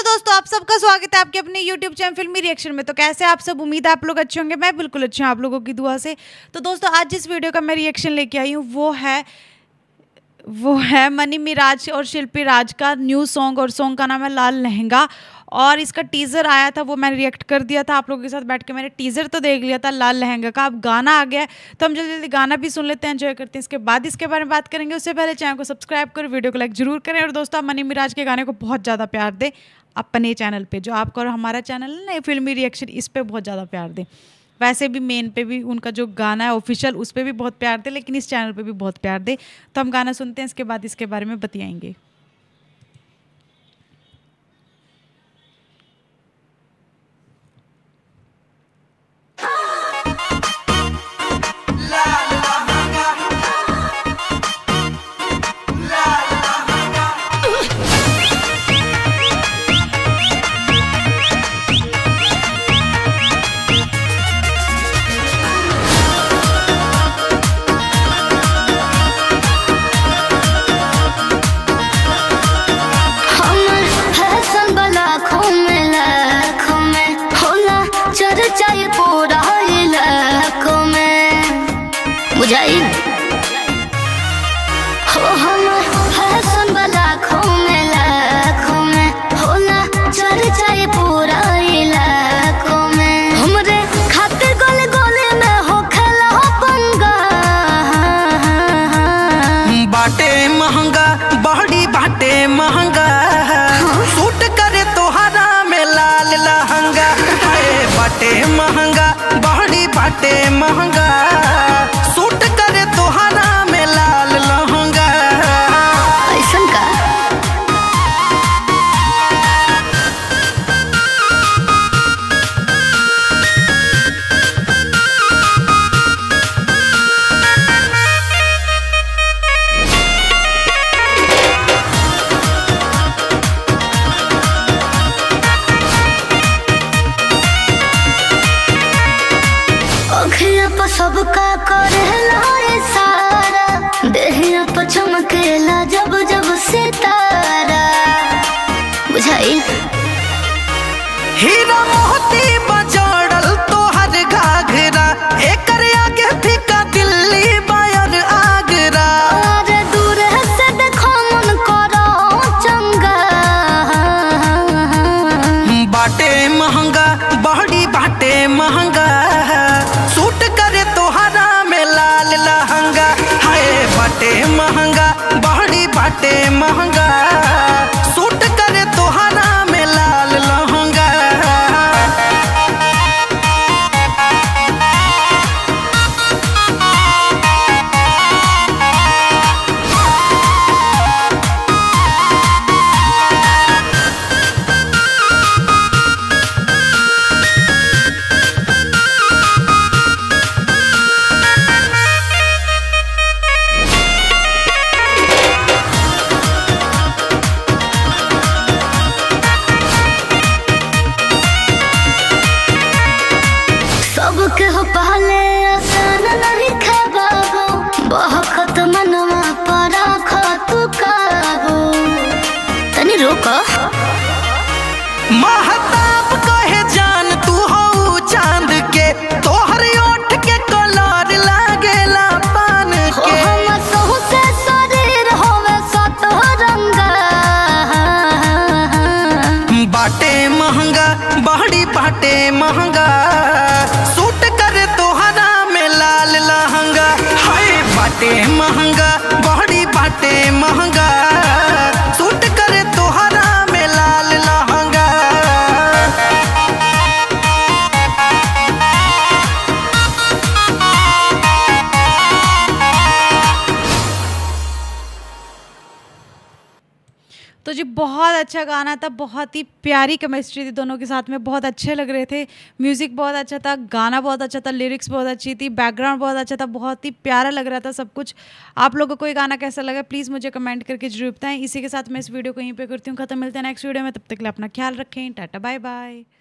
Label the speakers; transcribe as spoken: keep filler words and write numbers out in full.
Speaker 1: दोस्तों, आप सबका स्वागत है आपके अपने यूट्यूब चैनल फिल्मी रिएक्शन में। तो कैसे आप सब, उम्मीद है आप लोग अच्छे होंगे। मैं बिल्कुल अच्छी हूँ आप लोगों की दुआ से। तो दोस्तों, आज जिस वीडियो का मैं रिएक्शन लेके आई हूँ वो है वो है मनी मिराज और शिल्पी राज का न्यू सॉन्ग, और सॉन्ग का नाम है लाल लहंगा। और इसका टीज़र आया था, वो मैंने रिएक्ट कर दिया था आप लोगों के साथ बैठ के। मैंने टीज़र तो देख लिया था लाल लहंगा का, अब गाना आ गया है तो हम जल्दी जल्दी गाना भी सुन लेते हैं, एंजॉय करते हैं। इसके बाद इसके बारे में बात करेंगे। उससे पहले चैनल को सब्सक्राइब करो, वीडियो को लाइक जरूर करें। और दोस्तों, आप मनी मिराज के गाने को बहुत ज़्यादा प्यार दें अपने चैनल पे, जो आपका और हमारा चैनल है ना फिल्मी रिएक्शन, इस पर बहुत ज़्यादा प्यार दें। वैसे भी मेन पे भी उनका जो गाना है ऑफिशियल, उस पर भी बहुत प्यार दे, लेकिन इस चैनल पे भी बहुत प्यार दे। तो हम गाना सुनते हैं, इसके बाद इसके बारे में बतियाएंगे।
Speaker 2: चाहिए पूरा इलाकों में बुझाई हो हम फैशन लाखों में लाखों में होला चल चाहिए पूरा इलाकों में। हमरे खातिर गोले गोले में हो खेला पंगा,
Speaker 3: बाटे महंगा बड़ी बाटे महंगा, सूट करे तोहरा में लाल लहंगा। बाटे महंगा बड़ी बाटे महंगा, सूट करे तोहरा में लाल लहंगा।
Speaker 2: ऐसन का सबका करेला सारा, देहिया पर चमकेला जब जब सितारा बुझाई।
Speaker 3: हीरा मोती बजड़ल तोहर घाघरा, एकर आगे फीका दिल्ली बायर आगरा।
Speaker 2: और दूर से देखो मन करो चंगा,
Speaker 3: बाटे महंगा बड़ी बाटे महंगा, सूट करे तोहरा में लाल लहंगा। हाय बाटे महंगा बड़ी बाटे महंगा, सूट करे तोहरा में लाल लहंगा।
Speaker 2: सबके हो पहले आसान नहीं खबाबो, बहुत मनवा परा खतु काबो। तनी रोको,
Speaker 3: महताब कहे जान तू हो चांद के, तोहर ओठ के कलर लागेला पान के।
Speaker 2: हम सहु से शरीर होवे सतरंगा,
Speaker 3: बाटे महंगा बड़ी बाटे महंगा, सूट करे तोहरा में लाल लहंगा। हाय बाटे महंगा बड़ी बाटे महंगा, सूट करे तोहरा में लाल लहंगा।
Speaker 1: तो जी बहुत अच्छा गाना था, बहुत ही प्यारी केमिस्ट्री थी दोनों के साथ में, बहुत अच्छे लग रहे थे। म्यूज़िक बहुत अच्छा था, गाना बहुत अच्छा था, लिरिक्स बहुत अच्छी थी, बैकग्राउंड बहुत अच्छा था, बहुत ही प्यारा लग रहा था सब कुछ। आप लोगों को ये गाना कैसा लगा प्लीज़ मुझे कमेंट करके जरूर बताएं। इसी के साथ मैं इस वीडियो को यहीं पे करती हूँ ख़त्म। मिलते हैं नेक्स्ट वीडियो में, तब तक के लिए अपना ख्याल रखें। Tata bye by.